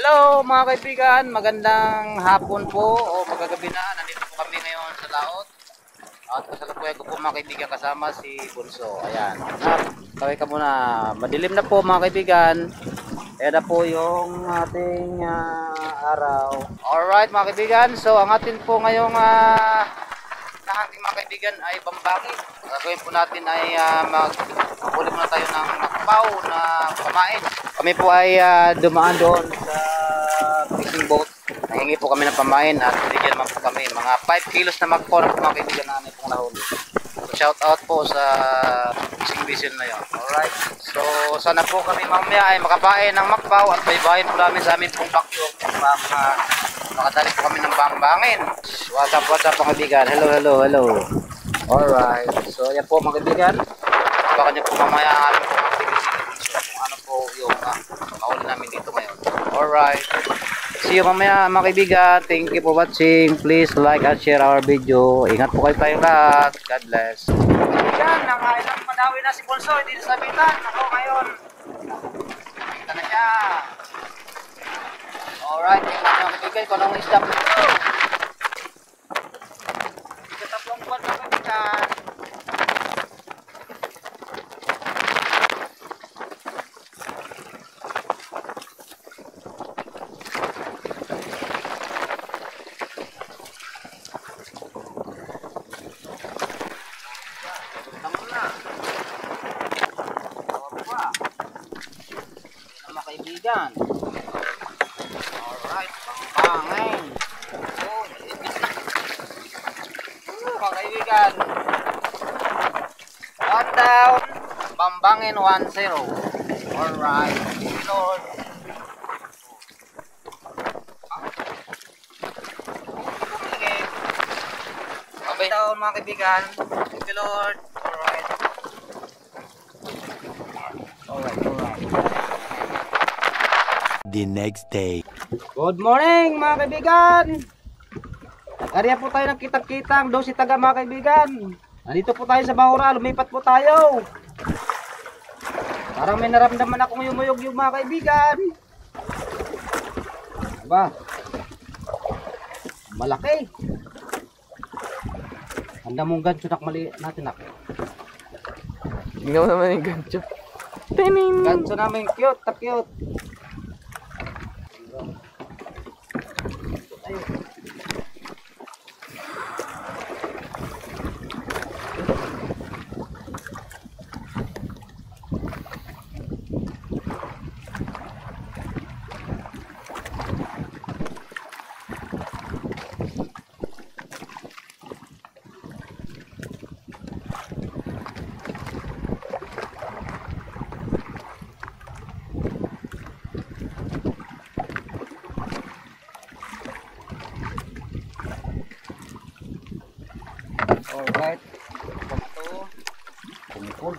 Hello mga kaibigan, magandang hapon po o magagabi na. Nandito po kami ngayon sa laot. At kasalukuyan ko po mga kaibigan kasama si Bunso. Ayan. Kaway ka muna. Madilim na po mga kaibigan. Kaya na po yung ating araw. Alright mga kaibigan. So ang atin po ngayong ating mga kaibigan ay bambangin. Gagawin po natin ay maghuli muna tayo ng nakpaw na pamain. Kami po ay dumaan doon sa fishing boat. Nahingi po kami ng pamain at binigyan naman po kami mga 5 kilos na magpaw na po mga kaibigan namin pong nahuli. So shout out po sa fishing vessel na yun. Alright. So sana po kami mamaya ay makapain ng makpaw at baybayin po namin sa amin pong bakyog. Makadali po kami ng bambangin. What's up mga kaibigan? Hello. Alright. So yan po mga kaibigan. Baka nyo po mamaya ang aming pong activity kung ano po yung mauli namin dito ngayon. Alright. See you mamaya mga kaibigan. Thank you for watching. Please like and share our video. Ingat po kayo tayong lahat. God bless. Yan, nakailang padawi na si Bunso. Hindi nasabitan. Ako ngayon. Kita na siya. Alright, mga kaibigan, kung anong isda po ito. Ikatatlong buwan mga kaibigan. Tama na. Tawa yan mga kaibigan. Alright, pangpangin. Oh, naipit na. Mga kaibigan. One down. Bambangin 1-0. Alright. Thank you Lord. Okay down mga kaibigan. Thank you Lord. Alright. The next day. Good morning mga kaibigan. Nag-area po tayo ng kitang-kitang daw si taga mga kaibigan. Nandito po tayo sa Bahura, lumipat po tayo. Parang may naramdaman akong yumuyog yung mga kaibigan. Diba? Malaki. Handa mong gancho nak maliit natin nak. Tingnan mo naman yung gancho. Tining! Gancho namin cute, cute. Alright, ito kumipol.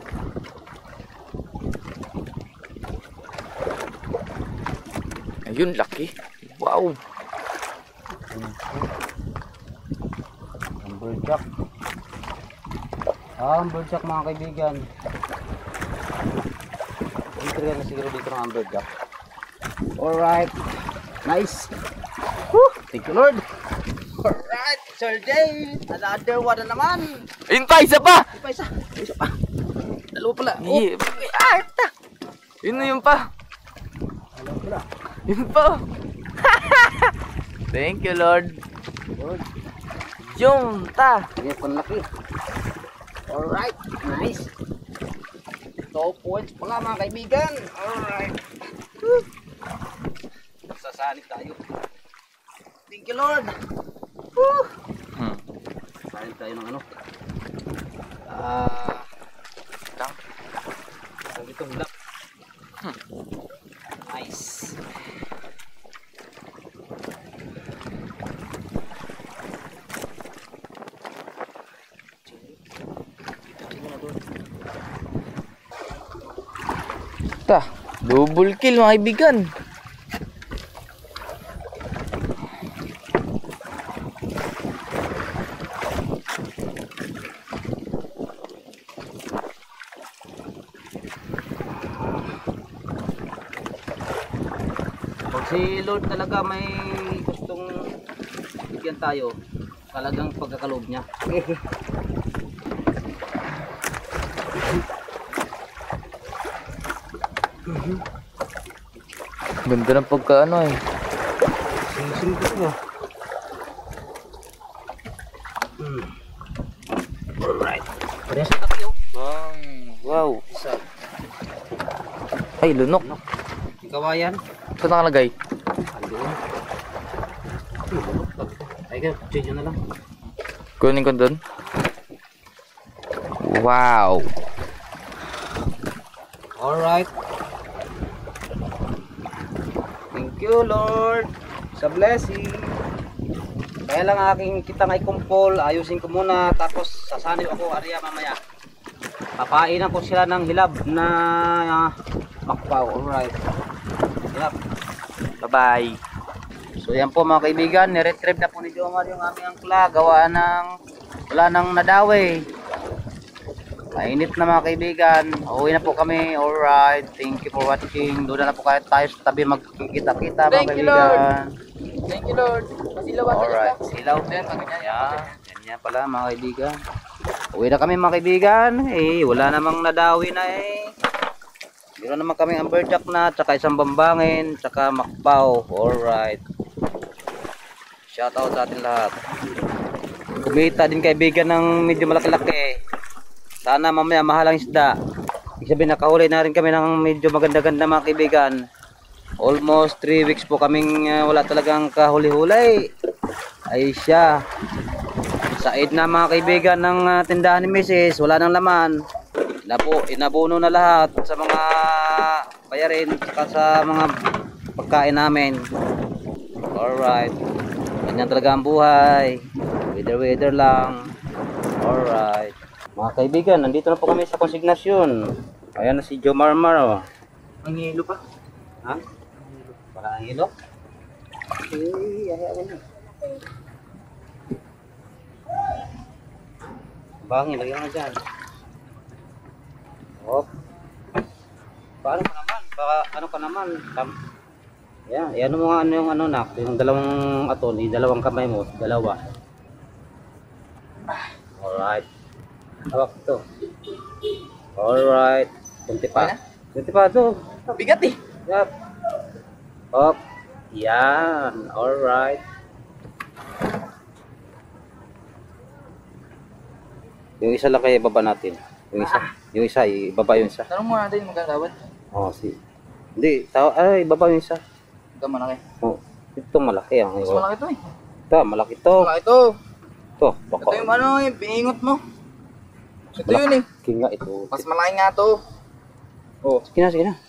Ayun, laki. Wow. Amberjack. Amberjack mga kaibigan. Dito na siguro dito ng amberjack. Alright, nice. Woo! Thank you Lord. Alright, Sir Jay. Another one na naman. Ayun pa, isa pa! Isa pa. Dalawa pala. Yeah. Ata. Yun na yun pa. Dalawa pala. Yun pa. Thank you Lord. Lord. Yung ta. Yan pang laki. Alright, nice. 2 points pala mga kaibigan. Alright. Sasanib tayo. Thank you Lord. Woo! Sasanib tayo ng ano. Lang. Sabi itong lap. Nice. Ta, double kill mga kaibigan. Pag si Lord talaga may gustong bigyan tayo, talagang pagkakaloob niya. Ganda ng pagkaano eh. Sing-sing ko to. Alright. Parehas na tayo. Bang, wow. Isa. Ay, lunok. Kawayan. Saan nakalagay? Andun. Ay, ka, change na lang. Kunin ko doon. Wow. Alright. Thank you, Lord, sa blessing. Kaya lang aking kitang ay kumpol, ayusin ko muna, tapos sasanib ako area mamaya. Papainan ko sila ng hilab na makpaw. Alright. Hilab. Bye-bye. So yan po mga kaibigan, niretrieve na po ni Jomar yung aming angkla, gawa ng wala nang nadawi. Mainit na mga kaibigan, uwi na po kami. Alright, thank you for watching. Doon na po kahit tayo sa tabi magkikita-kita mga Thank you, kaibigan. Thank you, Lord. Masilawan Alright, silaw. Yan pala mga kaibigan. Uwi na kami mga kaibigan. Eh, wala namang nadawi na eh. Meron naman kami amberjack na, tsaka isang bambangin, tsaka makpaw. Alright. Shoutout sa atin lahat. Kumita din kaibigan ng medyo malaki-laki. Sana mamaya mahal ang isda. Ibig sabihin nakahuli na rin kami ng medyo maganda-ganda mga kaibigan. Almost 3 weeks po kaming wala talagang kahuli-huli. Ay siya. Said na mga kaibigan ng tindahan ni Mrs. Wala nang laman. Inabuno na lahat sa mga bayarin saka sa mga pagkain namin. Alright. Ganyan talaga ang buhay. Weather lang. Alright. Mga kaibigan, nandito na po kami sa konsignasyon. Ayan na si Joe Marmar. Oh. Ang hilo pa. Ha? Wala ang hilo? Eh, ayaw na. Bangin, lagyan nga dyan. Oh. Paano ka naman? Baka ano ka naman? Yan mo nga ano yung ano nak, yung dalawang aton, yung dalawang kamay mo, dalawa. Alright. Hawak ito. Alright. Kunti pa. Kunti pa ito. Bigat eh. Yep. Hop. Yan. Alright. Yung isa lang kaya ibaba natin. Yung isa. Yung isa, ibaba yung isa. Tanong mo natin magkakawan. Oh, si. Hindi, ay, ibaba yung isa. Ito malaki. Oh, ito malaki ang. Mas malaki ito eh. Ito, malaki to. Malaki ito. Ito, Ito yung ano yung piningot mo. Ito yun eh. Kinga ito. Mas malaki nga to. Oh, sige na, sige na.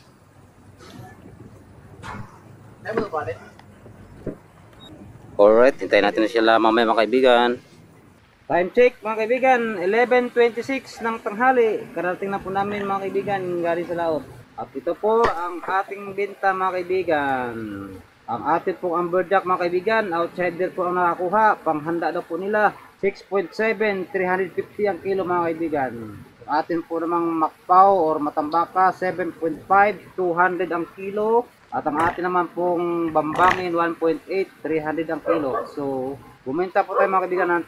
Ay mo ba rin? Alright, hintayin natin na sila mamaya mga kaibigan. Time check mga kaibigan, 11:26 ng tanghali. Karating na po namin mga kaibigan galing sa laot. At ito po ang ating benta mga kaibigan. Ang ating pong amberjack mga kaibigan, outsider po ang nakakuha. Panghanda daw po nila. 6.7, 350 ang kilo mga kaibigan. Atin po namang makpaw or matambaka, 7.5, 200 ang kilo. At ang atin naman pong bambangin, 1.8, 300 ang kilo. So, bumenta po tayo mga kaibigan ng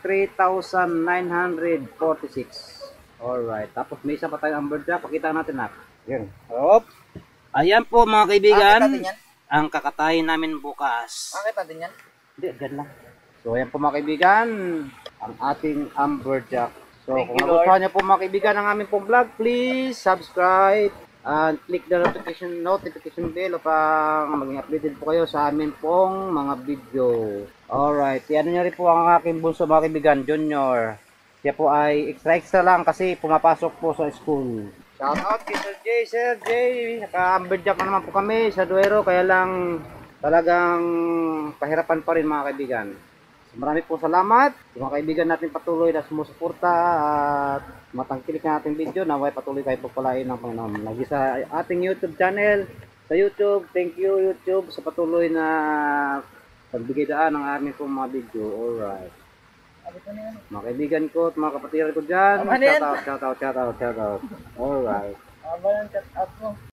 3,946. Alright, tapos may isa pa tayong amberjack. Pakita natin na. Yan. Hop. Ayan po mga kaibigan. Ang kakatayin namin bukas. Bakit natin yan? Hindi, agad lang. So, ayan po mga kaibigan, ang ating amberjack. So, kung nagustuhan niyo po mga kaibigan ang aming pong vlog, please subscribe and click the notification bell upang maging updated po kayo sa amin pong mga video. Alright, yan niyo rin po ang aking bunso mga kaibigan, Junior. Siya po ay extra lang kasi pumapasok po sa school. Shout out kay Sir Jay. Sir Jay, naka-amberjack na naman po kami sa Duero, kaya lang talagang pahirapan pa rin mga kaibigan. So, marami po salamat. Yung mga kaibigan natin patuloy na sumusuporta at matangkilik na ating video. Naway patuloy kayo pagpalain ng Panginoon. Lagi sa ating YouTube channel. Sa YouTube, thank you YouTube sa patuloy na pagbigay daan ng aming pong mga video. Alright. Mga kaibigan ko at mga kapatiran ko dyan. Shout out. Alright. Aba yung chat out mo.